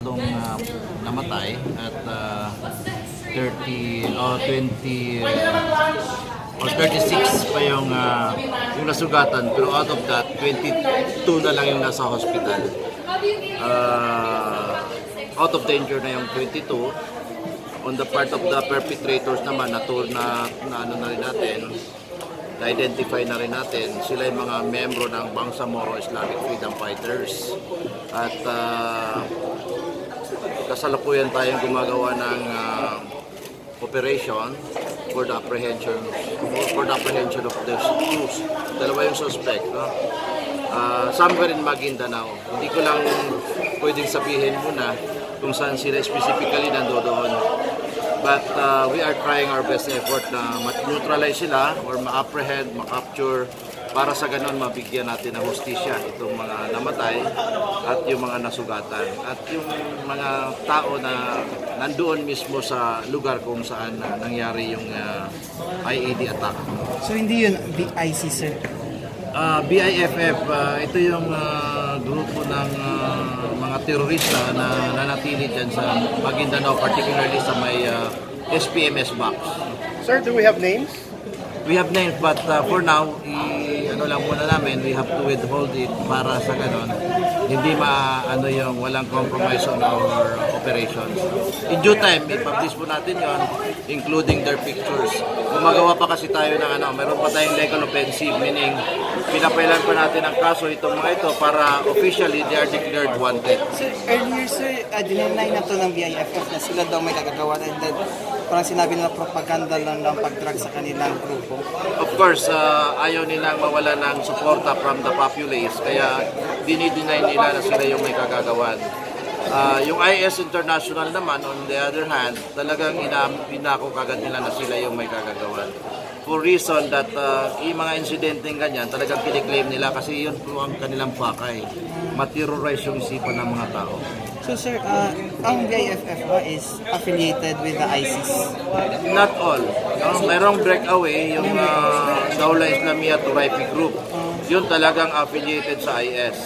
tatlong namatay at 30 o 20 or 36 pa yung nasugatan, pero out of that 22 na lang yung nasa hospital. Out of danger na yung 22. On the part of the perpetrators naman, na ano na rin natin, na-identify na rin natin, sila yung mga membro ng Bangsamoro Islamic Freedom Fighters. At kasalukuyan tayong gumagawa ng operation for the apprehension of the accused. Dalawa yung suspect, no? Somewhere in Maguindanao. Hindi ko lang pwedeng sabihin muna kung saan sila specifically nandoon. But we are trying our best effort na ma-neutralize sila or ma-apprehend, ma-capture para sa ganun mabigyan natin ng hustisya itong mga namatay at yung mga nasugatan at yung mga tao na nandoon mismo sa lugar kung saan nangyari yung IED attack. So hindi yun BIC, sir? BIFF, ito yung grupo ng mga terorista na nanatili dyan sa Maguindanao, particularly sa may SPMS box. Sir, do we have names? We have names, but for now, ano lang muna namin, we have to withhold it para sa ganon. Hindi yung walang compromise on our operations. In due time, i-publish po natin yon, including their pictures. Gumagawa pa kasi tayo ng meron pa tayong legal offensive, meaning pinapailan pa natin ang kaso itong mga ito para officially they are declared wanted. So earlier, sir, dinenay na to ng BIFF na sila daw may kagagawa and then parang sinabi nila propaganda lang ng pag-drug sa kanilang grupo. Of course, ayaw nilang mawala ng suporta from the populace, kaya dinideny nila na sila yung may kagagawan. Yung IS International naman, on the other hand, talagang inako kagad nila na sila yung may kagagawan. For reason that yung mga insidenteng ganyan, talagang kiniklaim nila kasi yun po ang kanilang pakay. Materrorize yung isipan ng mga tao. So sir, ang BIFF is affiliated with the ISIS? Not all. Merong breakaway, yung Daula Islamia Turaipi Group. Yun talagang affiliated sa IS.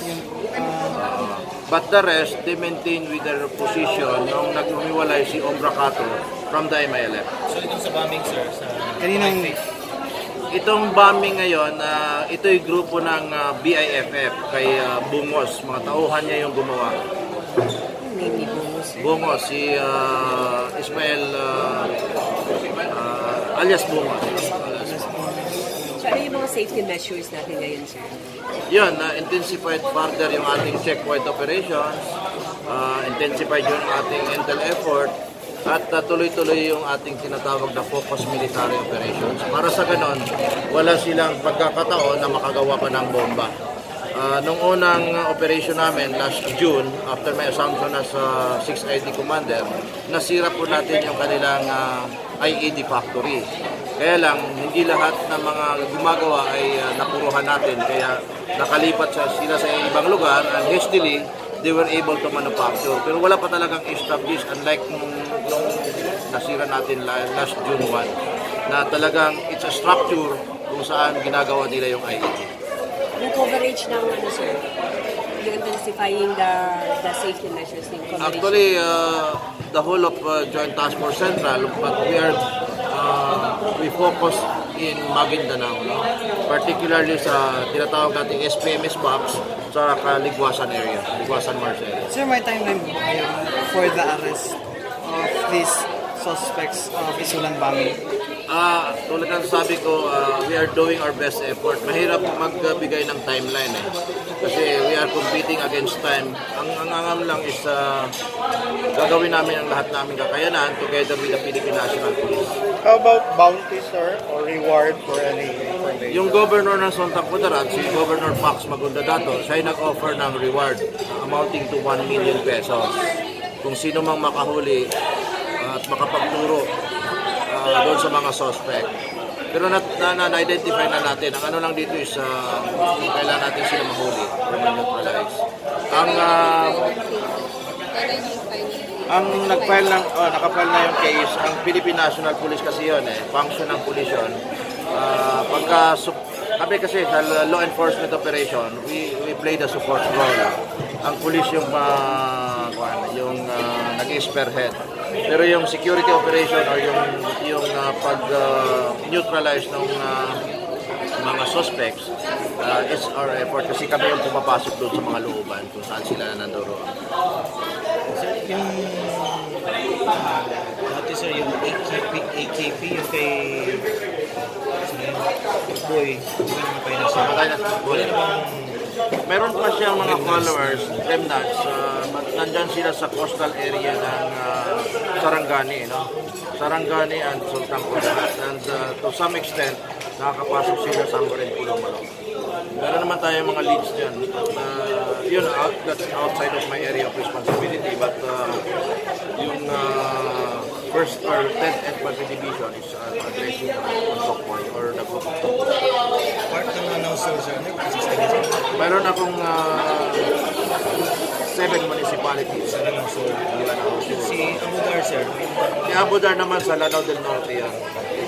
But the rest, they maintain with their position nung naghumiwalay si Ombrakato from the MILF. So itong sa bombing, sir, sa itong bombing ngayon, ito yung grupo ng BIFF kay Bungos. Mga tauhan niya yung gumawa. Bungos, si Ismael alias Bungos. So ano yung mga safety measures natin ngayon, sir? Yun, intensified further yung ating checkpoint operations, intensified yung ating intel effort, at tuloy-tuloy yung ating tinatawag na focus military operations. Para sa ganon, wala silang pagkakataon na makagawa pa ng bomba. Nung unang operation namin last June, after my assumption as 6ID commander, nasira po natin yung kanilang IED factory. Kaya lang, hindi lahat ng mga gumagawa ay napuruhan natin. Kaya nakalipat sila sa ibang lugar and hastily, they were able to manufacture. Pero wala pa talagang established, unlike nung nasira natin last June 1, na talagang it's a structure kung saan ginagawa nila yung IED. Yung coverage ng sir? Yung intensifying the safety measures ng coverage? Actually, the whole of Joint Task Force Central, but we focus in Maguindanao, no? Particularly sa tinatawag nating SPMS box sa Kaligwasan area, Ligwasan Mars area. Sir, may timeline ba kayo for the arrest of these suspects of Isulan bombing? Tulad ng sabi ko, we are doing our best effort. Mahirap magbigay ng timeline kasi we are competing against time. Ang angam lang is gagawin namin ang lahat namin kakayanan together with the Philippine National Police. How about bounty, sir, or reward for any information? Yung governor ng Sontak Kudarat, si Governor Pax Magundadato, siya ay nag-offer ng reward amounting to 1 million pesos. Kung sino mang makahuli at makapagturo doon sa mga suspect. Pero na-identify na natin. Ang ano lang dito is kailangan natin sila mahuli or neutralize. Ang nag-file nakapile na yung case, ang Philippine National Police kasi yun function ng police yun. Sabi kasi sa law enforcement operation, we play the support role. Ang police yung nag-spearhead. Pero yung security operation or yung pag-neutralize ng mga suspects is our effort kasi kami yung pumapasok doon sa mga looban kung saan sila nandoon. Sir, yung dati sir, yung AKP yung kay Boy, hindi naman kayo nasa. Wala namang Meron pa siyang mga followers, remnants, nandyan sila sa coastal area ng Sarangani, no? Sarangani and Sultan Kudarat. And to some extent, nakakapasok sila somewhere in Pulo-Malo. Meron naman tayo mga leads dyan. That's outside of my area of responsibility. But yung first or 10th Infantry Division is addressing on Sokpoy or the group of Sokpoy. part ng announcer sir, Meron akong 7 municipalities sa Lanao Sur. Si Abudar sir, Si Abu Dar naman sa Lanao del Norte yan.